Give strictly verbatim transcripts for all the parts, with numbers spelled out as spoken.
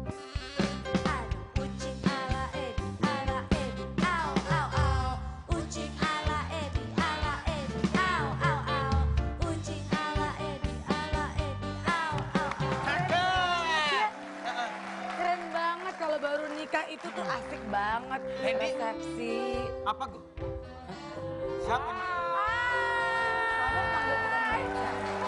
Itu tuh asik banget. Hendy. Resepsi. Apa gue? Siapa? Kamu panggil tukang beca.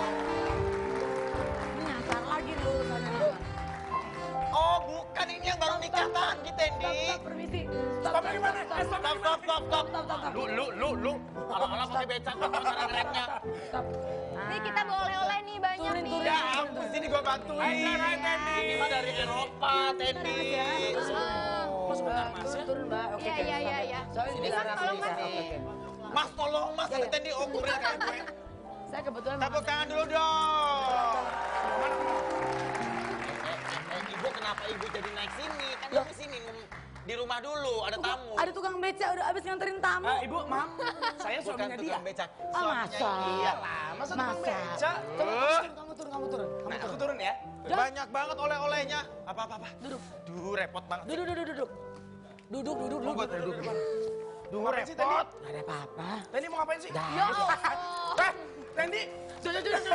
Ini nyasar lagi nih urusannya. Oh bukan, ini yang baru nikah tadi, Tendi. Stop, stop, permisi. Stop gimana? Eh, stop, stop, stop, stop, stop. Lu, lu, lu, lu. Alah-alah pakai becak, gak mau cara ngeremnya. Stop. Nih kita bawa oleh-oleh nih banyak Turin, nih. turin. Ya ampun, sini gue bantuin. Hai, hai, Tendi. Ini mah dari Eropa, Tendi. Oh, sebentar mas. Turun, turun mbak. Oke, Iya, iya, iya, iya. Soalnya Ini dilarang mas, tolong, bisa. mas. Oke, oke. Mas tolong, mas. Ya, ya. Tendi, oh gue berikan gue. Saya kebetulan Tepuk tangan dulu dong. Eh, eh, ibu kenapa ibu jadi naik sini? Kan Loh. di sini di rumah dulu ada tamu. ada tukang beca udah abis nganterin tamu. Ah, ibu, maaf. Saya Bukan suaminya dia. tukang becak. Ah, Suaminya masa? Iya. Masa tukang Masa? beca? Coba Eh. kamu turun, kamu turun, kamu Nah, turun. aku turun ya. Banyak banget oleh-olehnya. Apa-apa-apa. Duduk. Duh, repot banget. Duduk, duduk, duduk. Duduk, duduk, Oh, duduk. duduk, duduk. Duh, ngapain sih Tendi? Gak ada apa-apa. Tendi mau ngapain sih? Dah. Ya Allah. Eh, Tendi. Duduk, duduk, duduk.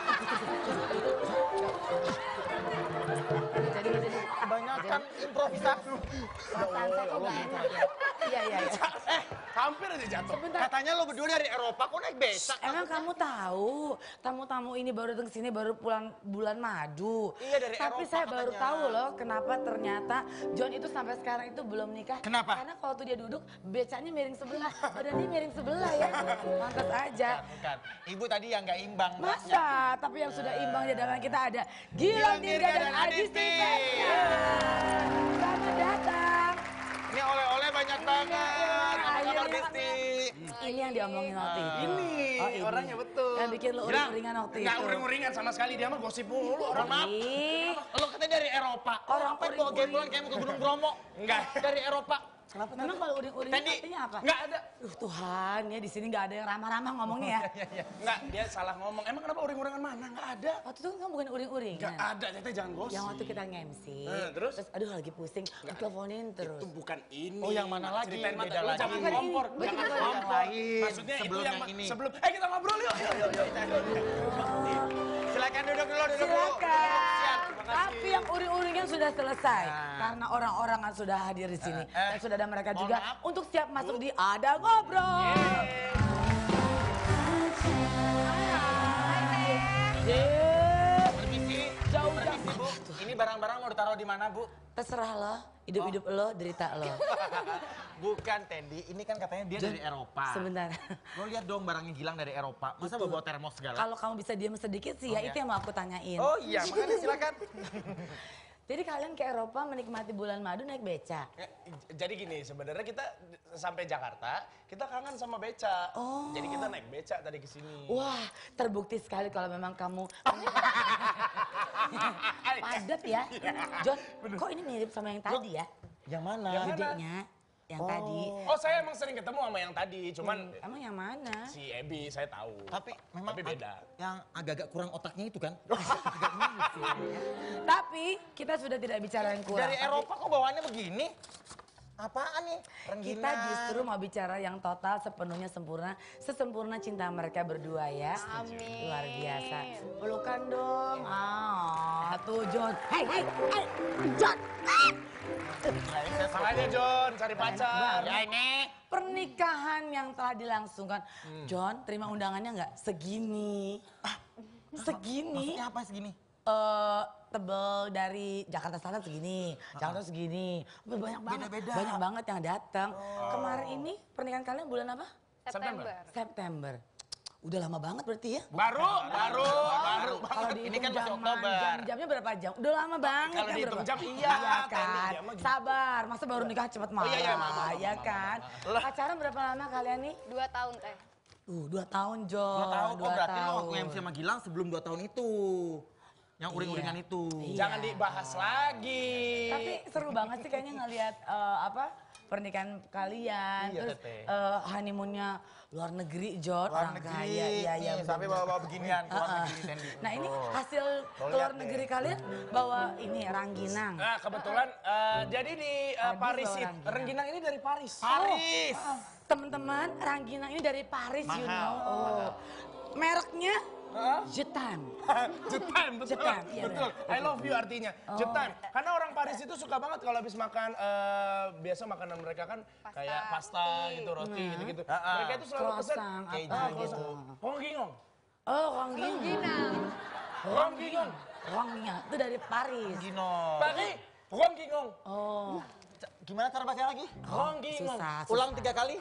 Jadi, jadi. Kebanyakan improvisasi. Perasaan saya kok gak enak ya? Iya, iya, iya. Eh, hampir aja jatuh. Sebentar. Katanya lo berdua dari Eropa, kok naik becak? Emang kamu tahu, tamu-tamu ini baru datang sini baru pulang bulan madu. Iya, dari Tapi Eropa saya baru katanya. tahu loh kenapa ternyata John itu sampai sekarang itu belum nikah. Kenapa? Karena kalau tuh dia duduk, becanya miring sebelah. Badan dia miring sebelah ya. Pantas aja. Bukan, bukan. Ibu tadi yang nggak imbang. Masa? Tapi yang sudah imbang di dalam kita ada Gilang Dirga dan Adi Steven. Selamat datang. Ini oleh-oleh banyak banget. Apa Ayo, kabar, ini- Disti? Ini yang diomongin waktu itu. Ini, Oh, ini. orangnya betul. Yang bikin lu Gilang, uring-uringan waktu itu. Nggak uring-uringan sama sekali, dia mah gosip mulu. Mohon Orang maaf. Ih. Lo katanya dari Eropa. Orang Apa bawa uring-uring. gembolan kayak mau ke Gunung Bromo? Enggak. Dari Eropa. Kenapa? Memang kalau uring-uring Tendi. artinya apa? Nggak ada. Duh Tuhan ya di sini nggak ada yang ramah-ramah ngomongnya ya. Enggak, dia salah ngomong. Emang kenapa uring-uringan mana? Nggak ada. Waktu itu kan bukan uring-uring. Nggak ada, teteh jangan gosip. Yang waktu kita nge-M C. Eh, terus? aduh lagi pusing, aku teleponin terus. Itu bukan ini. Oh, yang mana lagi? Ceritain Beda mata. Lu lagi. jangan Bukan ini. kompor. Bukan Jangan ini. kompor. Yang lain. Maksudnya Sebelum itu yang, yang ma- ini. sebelum. Eh kita ngobrol yuk. Yuk, yuk, yuk. Silakan duduk dulu, duduk dulu. Silakan. Tapi yang uring-uringnya sudah selesai Nah. karena orang-orang yang sudah hadir di sini Eh, eh. dan sudah ada mereka Mohon juga maaf. untuk siap masuk di Ada Ngobrol. Yeay. Permisi. Jauh, Permisi, jauh. Bu. Ini barang-barang mau ditaruh di mana, Bu? Terserah lo, hidup-hidup lo, derita lo. Bukan, Tendi. Ini kan katanya dia dari Eropa. Sebentar. Lo lihat dong barangnya Gilang dari Eropa. Masa bawa termos segala? Kalau kamu bisa diam sedikit sih ya, Oh, itu ya. yang mau aku tanyain. Oh iya, makanya silakan. Jadi kalian ke Eropa menikmati bulan madu naik beca? Ya, jadi gini, sebenarnya kita sampai Jakarta, kita kangen sama beca. Oh. Jadi kita naik beca tadi ke sini. Wah, terbukti sekali kalau memang kamu padat ya. John, kok ini mirip sama yang tadi ya? Yang mana? Yang mana? Gedenya, yang tadi. Oh, saya emang sering ketemu sama yang tadi, cuman Emang yang mana? si Ebi saya tahu. Tapi memang Tapi beda. Yang agak-agak kurang otaknya itu kan? Tapi kita sudah tidak bicara yang kurang. Dari Eropa kok bawaannya begini? Apaan nih? Rengginang. Kita justru mau bicara yang total sepenuhnya sempurna, sesempurna cinta mereka berdua ya. Amin. Luar biasa. Pelukan dong. Ah, tuh John. Hei, hei, hei, John. Ah. Makanya John, cari pacar. Ya ini. Pernikahan yang telah dilangsungkan. John, terima undangannya nggak? Segini. Segini. Maksudnya apa segini? eh tebel dari Jakarta Selatan segini, Jakarta segini, banyak banget, Beda-beda. banyak banget yang datang. Kemarin ini pernikahan kalian bulan apa? September. September. Udah lama banget berarti ya? Baru, baru, baru. Kalau Ini dihitung kan masih jaman, Oktober. jam-jamnya berapa jam? Udah lama banget Kalau kan dihitung berapa? jam, iya, kan? Tendi, emang gitu. Sabar, masa baru nikah cepet marah, iya, maaf, maaf, ya maaf, kan? Pacaran berapa lama kalian nih? Dua tahun teh. Uh, dua tahun, Jo. Dua tahun. Oh dua berarti lo tahun. waktu M C sama Gilang sebelum dua tahun itu. Yang uring-uringan itu. Iya. Jangan dibahas lagi. Tapi seru banget sih kayaknya ngelihat eh, apa pernikahan kalian, Iya, terus Teteh. eh, honeymoonnya luar negeri, John, Luar orang negeri, kaya, iya iya. nih, sampai bener. bawa-bawa beginian ke luar Ah, ah. negeri, Tendi. Nah ini Oh. hasil Tuh, keluar lihat negeri deh. kalian bawa ini rangginang. Nah kebetulan eh, jadi di eh, Adis Paris bawa itu rangginang. rengginang ini dari Paris. Paris. Teman-teman, rangginang ini dari Paris, you Mahal. know. Oh. Mereknya Hah? Jetan. Jetan, betul. Jetan, iya, betul. benar. I love you artinya. Oh. Jetan. Karena orang Paris itu suka banget kalau habis makan, eh, biasa makanan mereka kan Pasta, kayak pasta roti. gitu, roti gitu-gitu. Ah, ah. Mereka itu selalu pesen Croissant, apa keju gitu. gitu. Ronggingong. Oh, rangginang. Ginang. Ronggingong. Rangginang itu dari Paris. Gino. Pakai Ronggingong. Oh, Gimana cara baca lagi? Ronggingong. susah, susah. Ulang tiga kali.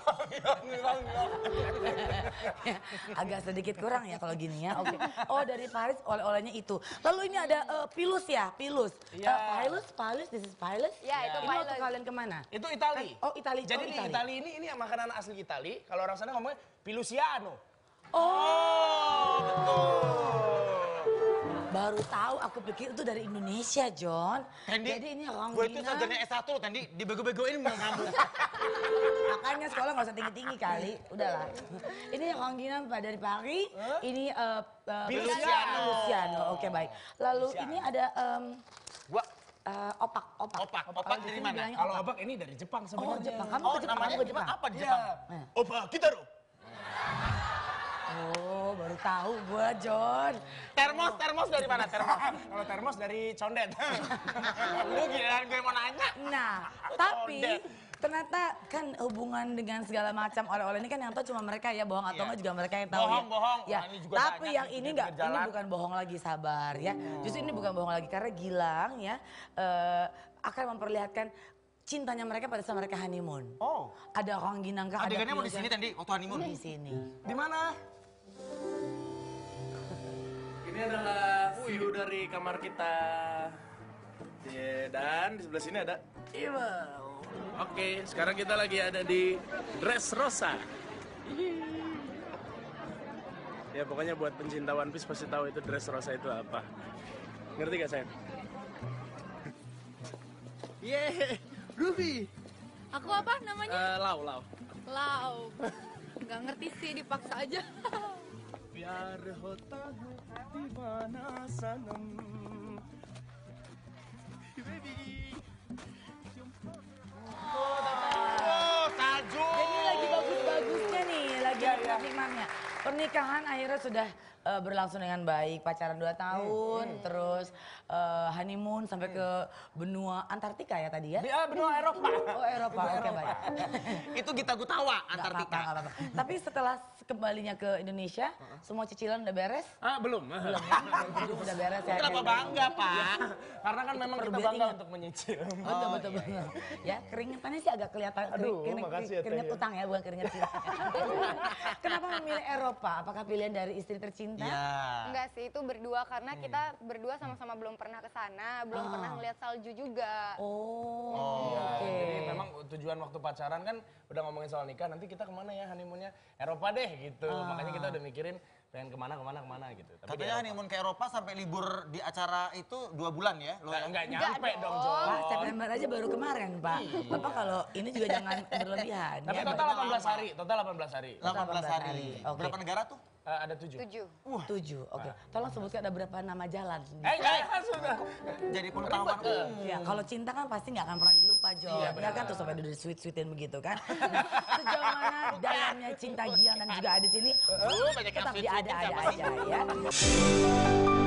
Agak sedikit kurang ya kalau gini ya. Oke. Oh dari Paris oleh-olehnya itu. Lalu ini ada eh, pilus ya, pilus. Iya. Eh, pilus, pilus, this is pilus. Ya, itu Ini waktu pilus. kalian kemana? Itu Itali. Oh, Itali. Jadi Oh, di Itali. Itali ini ini yang makanan asli Itali. Kalau orang sana ngomongnya Pilusiano. Oh, betul. baru tahu. Aku pikir itu dari Indonesia, John. Tendi, Jadi ini gue itu rangginang. sarjana S satu, Tendi, dibego-begoin mau kamu. Makanya sekolah nggak usah tinggi-tinggi kali. Udahlah. Ini rangginang Pak dari Paris. Ini eh eh, Pilusiano. Pilusiano. Oke, baik. Lalu Pilusiano. ini ada em, Gua, eh, opak, opak. Opak, opak Kalau di dari sini mana? bilangnya Kalau opak. obak ini dari Jepang Oh, sebenarnya. Jepang. Kamu oh ke Jepang, namanya kamu ke gimana? Jepang. Apa di Iya. Jepang? Eh. Oba, Kitaro. Oh, baru tahu gua, John. Termos, termos dari mana? Termos. Kalau termos dari condet. Lu giliran gue mau nanya. Nah, tapi ternyata kan hubungan dengan segala macam oleh-oleh ini kan yang tahu cuma mereka ya, bohong atau Iya. enggak juga mereka yang tahu. Bohong, ya. bohong. Ya, Nah, ini juga tapi banyak yang nih, ini di enggak, pinggir ini jalan. bukan bohong lagi, sabar ya. Justru ini bukan bohong lagi karena Gilang ya eh, akan memperlihatkan cintanya mereka pada saat mereka honeymoon. Oh. Ada orang ginang kah? Adegannya mau di sini, Tendi, waktu honeymoon. Di sini. Di mana? Ini adalah view dari kamar kita. Ya, dan di sebelah sini ada Iwal. Oke, sekarang kita lagi ada di Dressrosa. Ya pokoknya buat pencinta One Piece pasti tahu itu Dressrosa itu apa. Ngerti gak sayang? Yeay, Ruby. Aku apa namanya? Eh, lau, lau. Lau. Gak ngerti sih, dipaksa aja. Biar hotel di mana sanam. Baby. Oh, Taju. Jadi lagi bagus-bagusnya nih, lagi Iya, iya. nikmat-nikmatnya. Pernikahan akhirnya sudah eh, berlangsung dengan baik, pacaran dua tahun, terus eh, honeymoon sampai ke benua Antartika ya tadi ya? Di ah, benua Eropa. Oh Eropa, oke baik. Itu Gita Gutawa, Nggak Antartika. apa-apa, nggak apa-apa. Tapi setelah kembalinya ke Indonesia, semua cicilan udah beres? Ah, belum. Belum ya? Hidup udah beres ya? Kenapa kayaknya. bangga, Pak? Karena kan memang kita Perlu bangga ingat. untuk menyicil. Betul, betul, betul. Ya, keringetannya sih agak kelihatan. Aduh, kering- makasih ya, Teh, Keringet ya. utang ya, bukan keringet cinta. Kenapa memilih Eropa? Apakah pilihan dari istri tercinta? Iya. Enggak sih, itu berdua karena kita berdua sama-sama belum pernah ke sana, belum Ah. pernah ngeliat salju juga. Oh, Iya, oke. jadi memang tujuan waktu pacaran kan udah ngomongin soal nikah, nanti kita kemana ya honeymoonnya? Eropa deh gitu. Ah. Makanya kita udah mikirin pengen kemana, kemana, kemana gitu. Tapi di Katanya Eropa. honeymoon ke Eropa sampai libur di acara itu dua bulan ya? Lo Nggak, ya? nggak nyampe dong, dong. John. Pak, September aja baru kemarin, Pak. Bapak kalau ini juga jangan berlebihan. Tapi ya. total delapan belas hari, total delapan belas hari. delapan belas hari. hari, oke. Berapa negara tuh? Eh, ada tujuh. Tujuh. Tujuh, oke. Tolong sebutkan ada berapa nama jalan. Eh, enggak, sudah. Jadi pengetahuan umum. Ya, kalau cinta kan pasti nggak akan pernah dilupa, Jo. Iya, Ya benar. kan tuh sampai udah sweet-sweetin begitu kan. Nah, sejauh mana dalamnya cinta Gilang dan juga ada di sini, Uh, banyak yang tetap sweet-sweetin diada-ada siapa sih? aja ya.